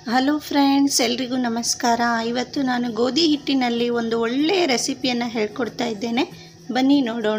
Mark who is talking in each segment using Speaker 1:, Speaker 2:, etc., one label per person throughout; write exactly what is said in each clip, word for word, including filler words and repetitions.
Speaker 1: Hello friends, ಎಲ್ರಿಗೂ ನಮಸ್ಕಾರ. ಇವತ್ತು ನಾನು ಗೋಧಿ ಹಿಟ್ಟಿನಲ್ಲಿ ಒಂದು ಒಳ್ಳೆಯ ರೆಸಿಪಿಯನ್ನು ಹೇಳ್ಕೊಡ್ತಾ ಇದ್ದೇನೆ. ಬನ್ನಿ ನೋಡೋಣ.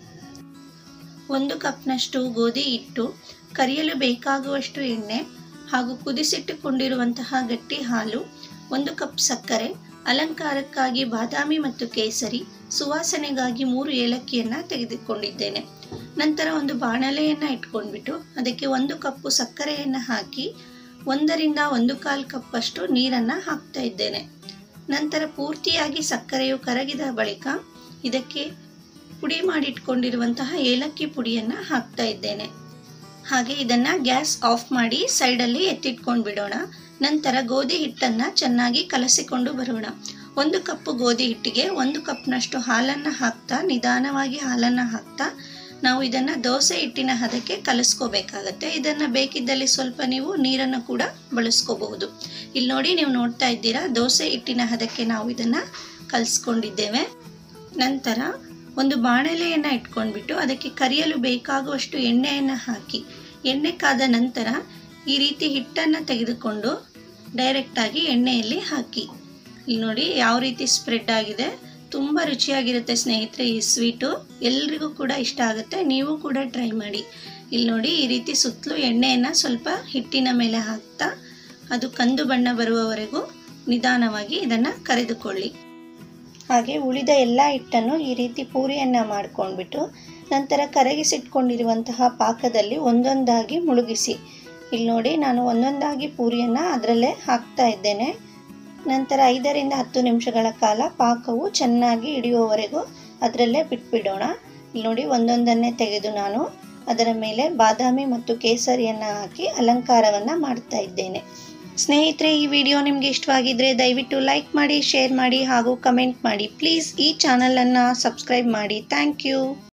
Speaker 1: ಒಂದು ಕಪ್ನಷ್ಟು ಗೋಧಿ ಹಿಟ್ಟು, ಕರಿಯಲು ಬೇಕಾಗುವಷ್ಟು ಎಣ್ಣೆ ಹಾಗೂ ಕುದಿಸಿಟ್ಟುಕೊಂಡಿರುವಂತಹ ಗಟ್ಟಿ ಹಾಲು, ಒಂದು ಕಪ್ ಸಕ್ಕರೆ, ಅಲಂಕಾರಕ್ಕಾಗಿ ಬಾದಾಮಿ ಮತ್ತು ಕೇಸರಿ, ಸುವಾಸನೆಗಾಗಿ ಮೂರು ಏಲಕ್ಕಿಯನ್ನು ತೆಗೆದುಕೊಂಡಿದ್ದೇನೆ. ನಂತರ ಒಂದು ಬಾಣಲೆಯನ್ನು ಇಟ್ಕೊಂಡ್ಬಿಟ್ಟು ಅದಕ್ಕೆ ಒಂದು ಕಪ್ಪು ಸಕ್ಕರೆಯನ್ನು ಹಾಕಿ ಒಂದರಿಂದ ಒಂದು ಕಾಲು ಕಪ್ಪಷ್ಟು ನೀರನ್ನು ಹಾಕ್ತಾ ಇದ್ದೇನೆ. ನಂತರ ಪೂರ್ತಿಯಾಗಿ ಸಕ್ಕರೆಯು ಕರಗಿದ ಬಳಿಕ ಇದಕ್ಕೆ ಪುಡಿ ಮಾಡಿಟ್ಕೊಂಡಿರುವಂತಹ ಏಲಕ್ಕಿ ಪುಡಿಯನ್ನು ಹಾಕ್ತಾ ಇದ್ದೇನೆ. ಹಾಗೆ ಇದನ್ನು ಗ್ಯಾಸ್ ಆಫ್ ಮಾಡಿ ಸೈಡಲ್ಲಿ ಎತ್ತಿಟ್ಕೊಂಡು ಬಿಡೋಣ. ನಂತರ ಗೋಧಿ ಹಿಟ್ಟನ್ನು ಚೆನ್ನಾಗಿ ಕಲಸಿಕೊಂಡು ಬರೋಣ. ಒಂದು ಕಪ್ಪು ಗೋಧಿ ಹಿಟ್ಟಿಗೆ ಒಂದು ಕಪ್ನಷ್ಟು ಹಾಲನ್ನು ಹಾಕ್ತಾ ನಿಧಾನವಾಗಿ ಹಾಲನ್ನು ಹಾಕ್ತಾ ನಾವು ಇದನ್ನು ದೋಸೆ ಹಿಟ್ಟಿನ ಹದಕ್ಕೆ ಕಲಿಸ್ಕೋಬೇಕಾಗತ್ತೆ. ಇದನ್ನು ಬೇಕಿದ್ದಲ್ಲಿ ಸ್ವಲ್ಪ ನೀವು ನೀರನ್ನು ಕೂಡ ಬಳಸ್ಕೋಬಹುದು. ಇಲ್ಲಿ ನೋಡಿ, ನೀವು ನೋಡ್ತಾ ಇದ್ದೀರಾ, ದೋಸೆ ಹಿಟ್ಟಿನ ಹದಕ್ಕೆ ನಾವು ಇದನ್ನು ಕಲಿಸ್ಕೊಂಡಿದ್ದೇವೆ. ನಂತರ ಒಂದು ಬಾಣಲೆಯನ್ನು ಇಟ್ಕೊಂಡ್ಬಿಟ್ಟು ಅದಕ್ಕೆ ಕರಿಯಲು ಬೇಕಾಗುವಷ್ಟು ಎಣ್ಣೆಯನ್ನು ಹಾಕಿ, ಎಣ್ಣೆ ಕಾದ ನಂತರ ಈ ರೀತಿ ಹಿಟ್ಟನ್ನು ತೆಗೆದುಕೊಂಡು ಡೈರೆಕ್ಟಾಗಿ ಎಣ್ಣೆಯಲ್ಲಿ ಹಾಕಿ. ಇಲ್ಲಿ ನೋಡಿ ಯಾವ ರೀತಿ ಸ್ಪ್ರೆಡ್ ಆಗಿದೆ. ತುಂಬ ರುಚಿಯಾಗಿರುತ್ತೆ ಸ್ನೇಹಿತರೆ. ಈ ಸ್ವೀಟು ಎಲ್ರಿಗೂ ಕೂಡ ಇಷ್ಟ ಆಗುತ್ತೆ. ನೀವು ಕೂಡ ಟ್ರೈ ಮಾಡಿ. ಇಲ್ಲಿ ನೋಡಿ, ಈ ರೀತಿ ಸುತ್ತಲೂ ಎಣ್ಣೆಯನ್ನು ಸ್ವಲ್ಪ ಹಿಟ್ಟಿನ ಮೇಲೆ ಹಾಕ್ತಾ ಅದು ಕಂದು ಬಣ್ಣ ಬರುವವರೆಗೂ ನಿಧಾನವಾಗಿ ಇದನ್ನು ಕರೆದುಕೊಳ್ಳಿ. ಹಾಗೆ ಉಳಿದ ಎಲ್ಲ ಹಿಟ್ಟನ್ನು ಈ ರೀತಿ ಪೂರಿಯನ್ನು ಮಾಡ್ಕೊಂಡ್ಬಿಟ್ಟು ನಂತರ ಕರಗಿಸಿಟ್ಕೊಂಡಿರುವಂತಹ ಪಾಕದಲ್ಲಿ ಒಂದೊಂದಾಗಿ ಮುಳುಗಿಸಿ. ಇಲ್ಲಿ ನೋಡಿ, ನಾನು ಒಂದೊಂದಾಗಿ ಪೂರಿಯನ್ನು ಅದರಲ್ಲೇ ಹಾಕ್ತಾ ಇದ್ದೇನೆ. ನಂತರ ಐದರಿಂದ ಹತ್ತು ನಿಮಿಷಗಳ ಕಾಲ ಪಾಕವು ಚೆನ್ನಾಗಿ ಹಿಡಿಯುವವರೆಗೂ ಅದರಲ್ಲೇ ಬಿಟ್ಬಿಡೋಣ. ಇಲ್ಲಿ ನೋಡಿ, ಒಂದೊಂದನ್ನೇ ತೆಗೆದು ನಾನು ಅದರ ಮೇಲೆ ಬಾದಾಮಿ ಮತ್ತು ಕೇಸರಿಯನ್ನು ಹಾಕಿ ಅಲಂಕಾರವನ್ನು ಮಾಡ್ತಾ ಇದ್ದೇನೆ. ಸ್ನೇಹಿತರೆ, ಈ ವಿಡಿಯೋ ನಿಮಗೆ ಇಷ್ಟವಾಗಿದ್ದರೆ ದಯವಿಟ್ಟು ಲೈಕ್ ಮಾಡಿ, ಶೇರ್ ಮಾಡಿ ಹಾಗೂ ಕಮೆಂಟ್ ಮಾಡಿ. ಪ್ಲೀಸ್ ಈ ಚಾನಲನ್ನು ಸಬ್ಸ್ಕ್ರೈಬ್ ಮಾಡಿ. Thank you.